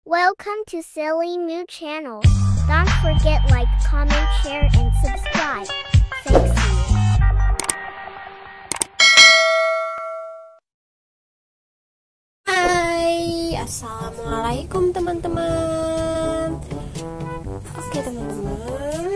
Welcome to Silly Moo channel. Don't forget like, comment, share, and subscribe. Thanks you. Hai, assalamualaikum teman-teman. Oke teman-teman,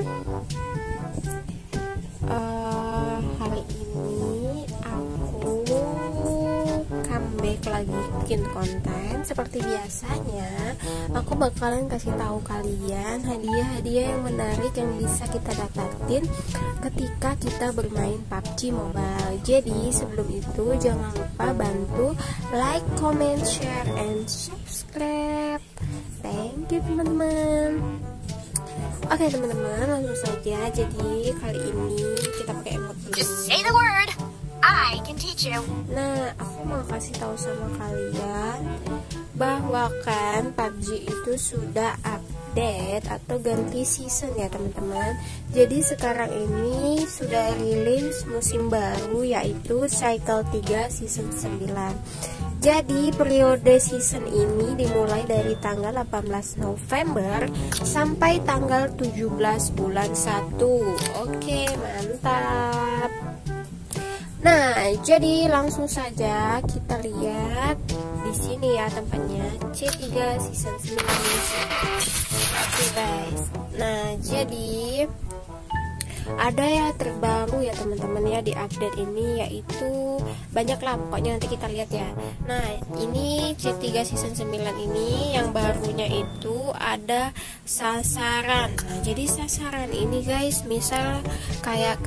hari ini aku comeback lagi bikin konten. Seperti biasanya, aku bakalan kasih tahu kalian hadiah-hadiah yang menarik yang bisa kita dapatin ketika kita bermain PUBG Mobile. Jadi sebelum itu jangan lupa bantu like, comment, share, and subscribe. Thank you teman-teman. Oke teman-teman, langsung saja. Jadi kali ini kita pakai emot dulu. Just say the word. I can teach you. Nah, aku mau kasih tahu sama kalian bahwa kan PUBG itu sudah update atau ganti season ya teman-teman. Jadi sekarang ini sudah rilis musim baru, yaitu Cycle 3 Season 9. Jadi periode season ini dimulai dari tanggal 18 November sampai tanggal 17 bulan 1. Oke, mantap. Nah, jadi langsung saja kita lihat di sini ya tempatnya, C3 Season 9. Oke guys. Nah, jadi ada ya terbaru ya teman-teman ya di update ini, yaitu banyak lah pokoknya, nanti kita lihat ya. Nah, ini C3 Season 9 ini yang barunya itu ada sasaran. Nah, jadi sasaran ini guys, misal kayak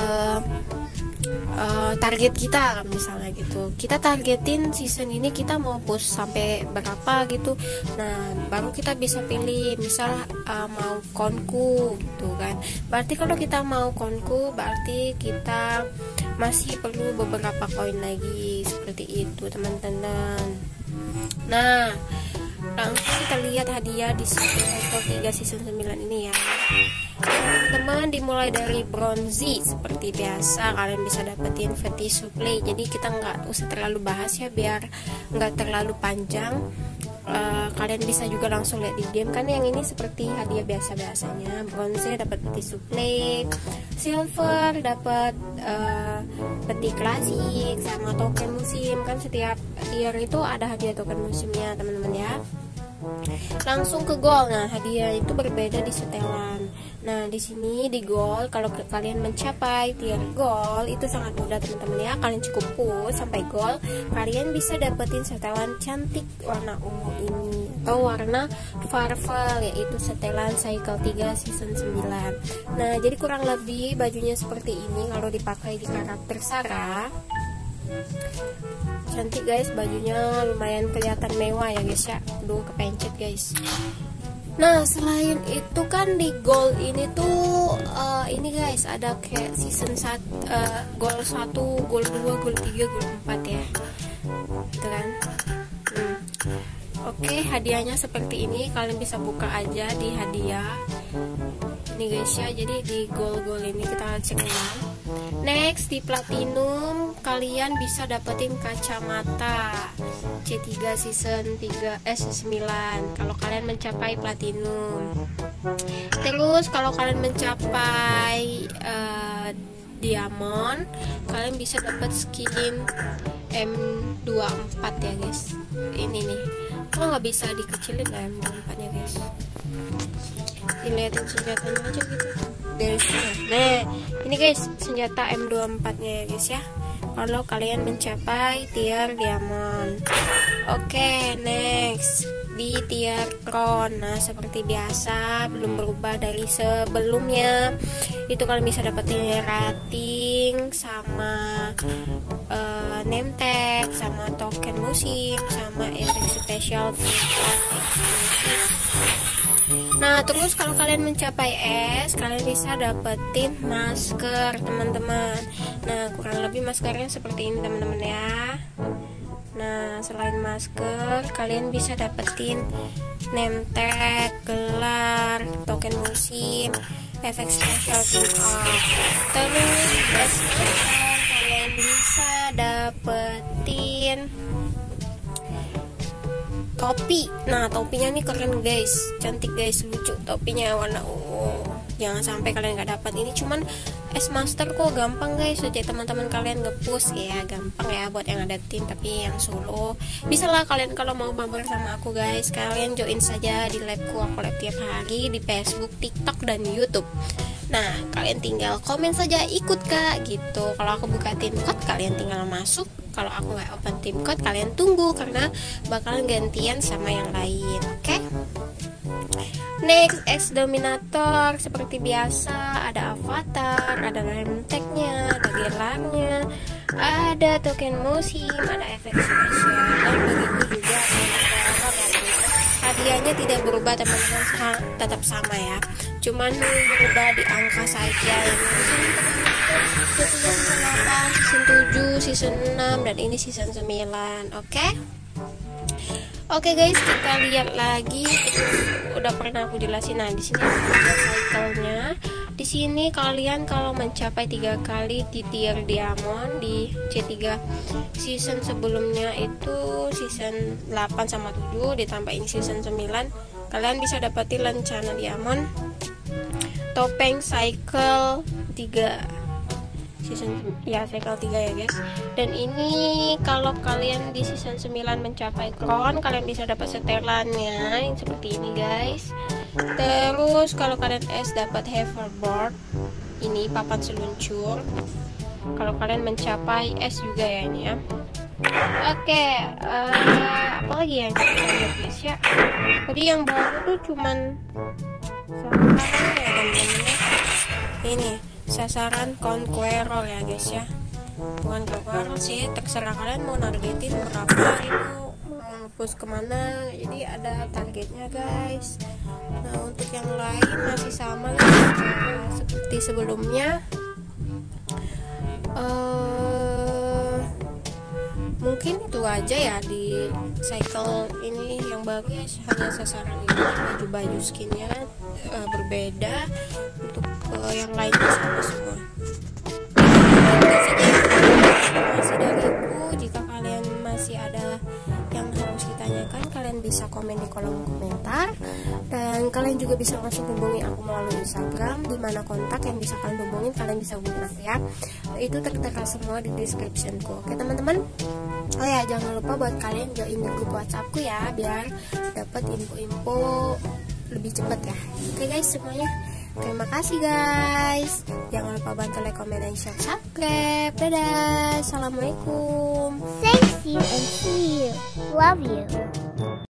target kita misalnya gitu, kita targetin season ini kita mau push sampai berapa gitu. Nah, baru kita bisa pilih misal mau konku gitu kan. Berarti kalau kita mau konku berarti kita masih perlu beberapa koin lagi, seperti itu teman-teman. Nah, langsung kita lihat hadiah di Cycle 3 Season 9 ini ya teman-teman. Dimulai dari bronze seperti biasa, kalian bisa dapetin Veti Supply. Jadi kita nggak usah terlalu bahas ya, biar nggak terlalu panjang. Kalian bisa juga langsung lihat di game kan. Yang ini seperti hadiah biasa-biasanya. Bronze dapat Veti Supply, silver dapat peti klasik sama token musim. Kan setiap tier itu ada hadiah token musimnya teman-teman ya. Langsung ke gold. Nah, hadiah itu berbeda di setelan. Nah, di sini di gold, kalau kalian mencapai tier gold itu sangat mudah teman-teman ya. Kalian cukup push sampai gold, kalian bisa dapetin setelan cantik warna ungu ini atau warna purple, yaitu setelan Cycle 3 Season 9. Nah, jadi kurang lebih bajunya seperti ini kalau dipakai di karakter Sarah. Cantik guys, bajunya lumayan kelihatan mewah ya guys ya. Aduh, kepencet guys. Nah, selain itu kan di gold ini tuh ini guys ada kayak season 1, gold 1, gold 2, gold 3, gold 4 ya. Gitu kan. Oke, hadiahnya seperti ini. Kalian bisa buka aja di hadiah ini guys ya. Jadi di gold ini kita cek ulang. Next, di platinum kalian bisa dapetin kacamata C3 Season 9 kalau kalian mencapai platinum. Terus kalau kalian mencapai diamond, kalian bisa dapat skin M24 ya guys. Ini nih, kok nggak bisa dikecilin lah M24 nya guys. Dilihatin senjatanya aja gitu dari sini. Nah, ini guys senjata M24 nya ya guys ya, kalau kalian mencapai tier diamond. Oke, next di tier crown. Nah, seperti biasa belum berubah dari sebelumnya. Itu kalian bisa dapetin rating sama name tag sama token musim sama efek spesial. Nah, terus kalau kalian mencapai S, kalian bisa dapetin masker teman-teman. Nah, kurang lebih maskernya seperti ini teman-teman ya. Nah, selain masker, kalian bisa dapetin name tag, gelar, token musim, efek spesial turn off. Terus kalian bisa dapetin topi. Nah, topinya nih keren guys, cantik guys, lucu. Topinya warna ungu. Jangan sampai kalian nggak dapat. Ini cuman S Master kok, gampang guys. Jadi teman-teman kalian nge-push ya, gampang ya buat yang ada tim. Tapi yang solo bisa lah kalian kalau mau mabar sama aku guys. Kalian join saja di liveku, aku live tiap hari di Facebook, TikTok, dan YouTube. Nah, kalian tinggal komen saja ikut kak gitu. Kalau aku buka tim code, kalian tinggal masuk. Kalau aku nggak open tim code, kalian tunggu karena bakalan gantian sama yang lain. Oke? Next, X Dominator seperti biasa, ada avatar, ada name tag-nya, ada gelarnya, ada token musim, ada efek spesial, dan begitu juga hadiahnya tidak berubah teman-teman, tetap sama ya, cuman berubah di angka saja. Ini season 8, season 7, season 6, dan ini season 9. Oke guys, kita lihat lagi. Udah pernah aku jelasin. Nah, di sini ada cycle-nya. Di sini kalian kalau mencapai 3 kali di tier diamond di C3 season sebelumnya itu season 8 sama 7 ditambah ini season 9, kalian bisa dapatin lencana diamond topeng cycle 3 season ya, cycle 3 ya guys. Dan ini kalau kalian di season 9 mencapai crown, kalian bisa dapat setelannya yang seperti ini guys. Terus kalau kalian S dapat hoverboard, ini papan seluncur. Kalau kalian mencapai S juga ya ini ya. Oke, apa lagi yang kita lihat guys ya. Tadi yang baru tuh cuman ini sasaran conqueror ya guys ya, bukan conqueror sih, terserah kalian mau nargetin berapa, itu mau push kemana, jadi ada targetnya guys. Nah, untuk yang lain masih sama guys, seperti sebelumnya. Mungkin itu aja ya di cycle ini yang baru ya, hanya sasaran ini, baju-baju skinnya berbeda, untuk yang lainnya sama semua. Masih dariku, jika kalian masih ada yang harus ditanyakan, kalian bisa komen di kolom komentar, dan kalian juga bisa langsung hubungi aku melalui Instagram, di mana kontak yang bisa kalian hubungin, kalian bisa hubungin aku ya. Itu tertera semua di descriptionku. Oke teman-teman. Oh ya, jangan lupa buat kalian join di grup WhatsAppku ya, biar dapat info-info lebih cepat ya. Oke guys semuanya, terima kasih guys. Jangan lupa bantu like, comment, dan share, subscribe. Dadah, assalamualaikum. Thanks you and see you. Love you.